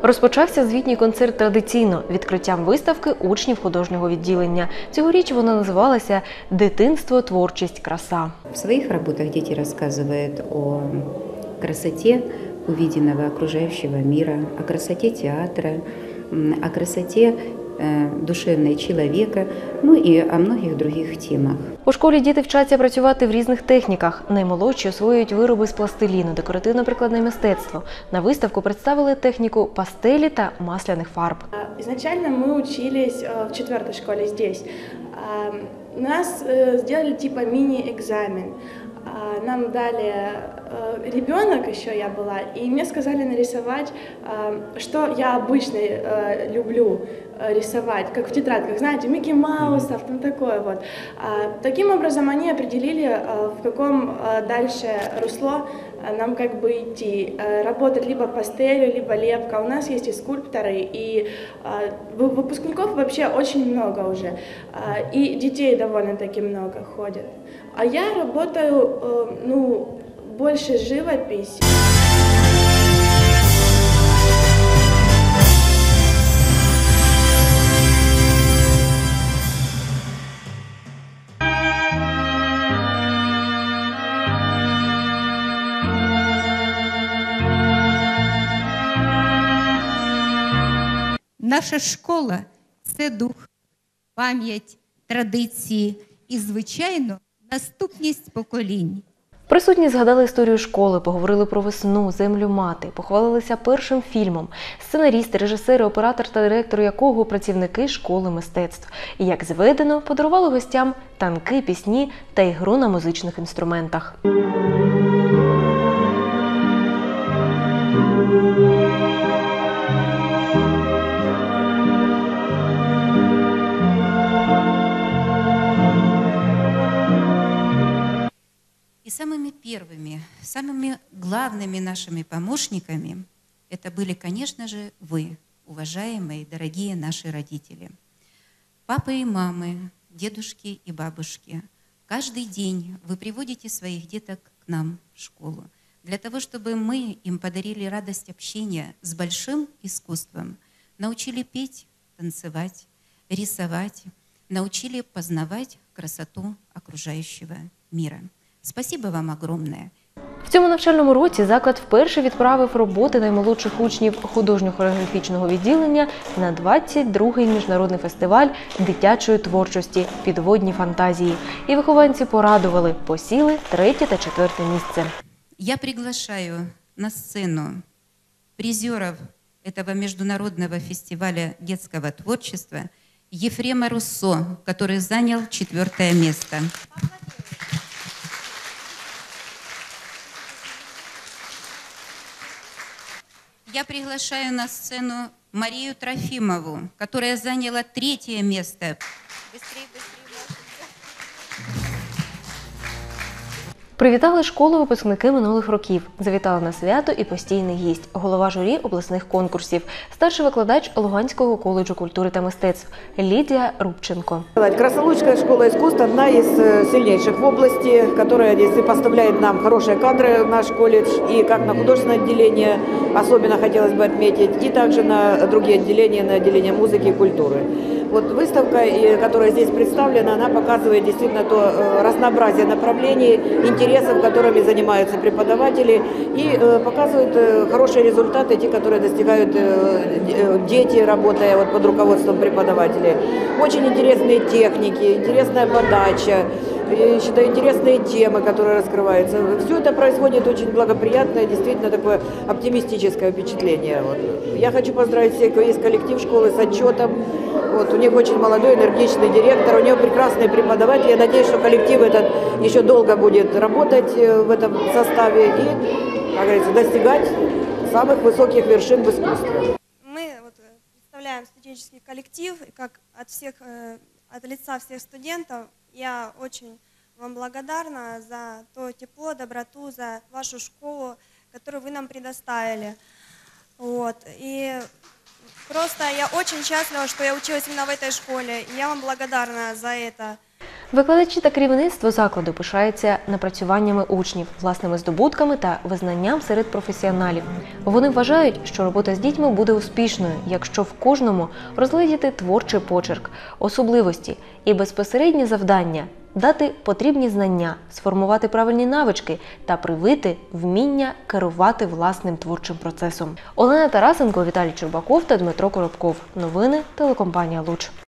Розпочався звітній концерт традиційно – відкриттям виставки учнів художнього відділення. Цьогоріч вона називалася «Дитинство, творчість, краса». В своих работах дети рассказывают о красоте увиденного окружающего мира, о красоте театра, о красоте душевной человека, ну і о многих других темах. У школі діти вчаться працювати в різних техніках. Наймолодші освоюють вироби з пластиліну, декоративно-прикладне мистецтво. На виставку представили техніку пастелі та масляних фарб. Изначально мы учились в 4-й школе здесь. Нас сделали типа мини-экзамен. Нам дали ребенок, еще я была, и мне сказали нарисовать, что я обычно люблю рисовать, как в тетрадках, знаете, Микки Маусов, там такое вот. Таким образом они определили, в каком дальше русло нам как бы идти, работать либо пастелью, либо лепка. У нас есть и скульпторы, и выпускников вообще очень много уже, и детей довольно-таки много ходят. А я работаю, больше живопись. Наша школа – це дух, пам'ять, традиції і, звичайно, наступність поколінь. Присутні згадали історію школи, поговорили про весну, землю мати, похвалилися першим фільмом. Сценаріст, режисер, оператор та директор якого – працівники школи мистецтв. І, як зведено, подарували гостям танки, пісні та ігру на музичних інструментах. И самыми первыми, самыми главными нашими помощниками это были, конечно же, вы, уважаемые, дорогие наши родители. Папы и мамы, дедушки и бабушки, каждый день вы приводите своих деток к нам в школу, для того, чтобы мы им подарили радость общения с большим искусством, научили петь, танцевать, рисовать, научили познавать красоту окружающего мира. Спасибо вам огромное. В цьому навчальному році заклад вперше відправив роботи наймолодших учнів художньо-хореографічного відділення на 22-й міжнародний фестиваль дитячої творчості «Підводні фантазії». І вихованці порадували, посіли 3-те та 4-те місце. Я приглашаю на сцену призеров этого международного фестиваля детского творчества Ефрема Руссо, который занял 4-е место. Я приглашаю на сцену Марию Трофимову, которая заняла 3-е место. Быстрее, Привітали школу випускники минулих років. Завітала на свято і постійний гість – голова журі обласних конкурсів, старший викладач Луганського коледжу культури та мистецтв Лідія Рубченко. Красолучская школа искусств – одна из сильнейших в области, которая здесь поставляет нам хорошие кадры в наш колледж. И как на художественное отделение, особенно хотелось бы отметить, и также на другие отделения, на отделение музыки и культуры. Вот выставка, которая здесь представлена, она показывает действительно то разнообразие направлений, интересов, которыми занимаются преподаватели, и показывает хорошие результаты, те, которые достигают дети, работая под руководством преподавателей. Очень интересные техники, интересная подача, я считаю, интересные темы, которые раскрываются. Все это происходит очень благоприятное, действительно такое оптимистическое впечатление. Вот. Я хочу поздравить всех, весь коллектив школы с отчетом. Вот, у них очень молодой, энергичный директор, у него прекрасные преподаватели. Я надеюсь, что коллектив этот еще долго будет работать в этом составе и, как говорится, достигать самых высоких вершин в искусстве. Мы представляем студенческий коллектив, и как от лица всех студентов я очень вам благодарна за то тепло, доброту, за вашу школу, которую вы нам предоставили. Вот. И просто я очень счастлива, что я училась именно в этой школе, и я вам благодарна за это. Викладачі та керівництво закладу пишаються напрацюваннями учнів, власними здобутками та визнанням серед професіоналів. Вони вважають, що робота з дітьми буде успішною, якщо в кожному розглядіти творчий почерк, особливості і безпосередні завдання, дати потрібні знання, сформувати правильні навички та привити вміння керувати власним творчим процесом. Олена Тарасенко, Віталій Чурбаков та Дмитро Коробков. Новини телекомпанія «Луч».